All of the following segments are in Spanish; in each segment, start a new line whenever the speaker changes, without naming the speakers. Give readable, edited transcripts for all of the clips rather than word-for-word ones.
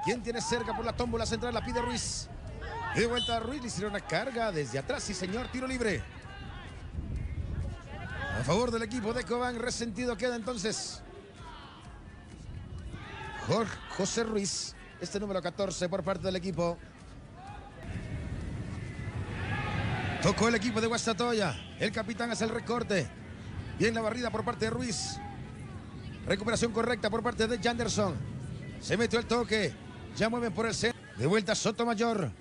¿Quién tiene cerca por la tómbola central? La pide Ruiz. De vuelta a Ruiz, le hicieron una carga desde atrás. Sí, señor, tiro libre. A favor del equipo de Cobán, resentido queda entonces José Ruiz, este número 14 por parte del equipo. Tocó el equipo de Guastatoya. El capitán hace el recorte. Bien la barrida por parte de Ruiz. Recuperación correcta por parte de Janderson. Se metió el toque. Ya mueven por el centro. De vuelta Sotomayor.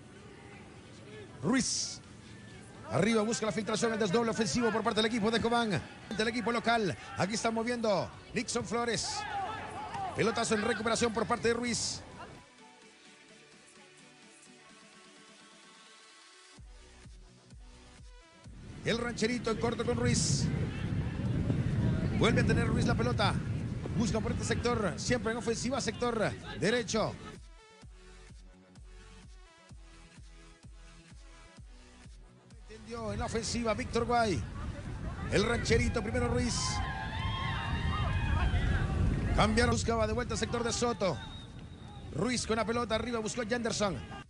Ruiz. Arriba busca la filtración, el desdoble ofensivo por parte del equipo de Cobán. Del equipo local. Aquí están moviendo Nixon Flores. Pelotazo en recuperación por parte de Ruiz. El rancherito en corto con Ruiz. Vuelve a tener Ruiz la pelota. Busca por este sector. Siempre en ofensiva, sector derecho. Entendió en la ofensiva Víctor Guay. El rancherito, primero Ruiz. Cambiaron. Buscaba de vuelta el sector de Soto. Ruiz con la pelota arriba. Buscó a Janderson.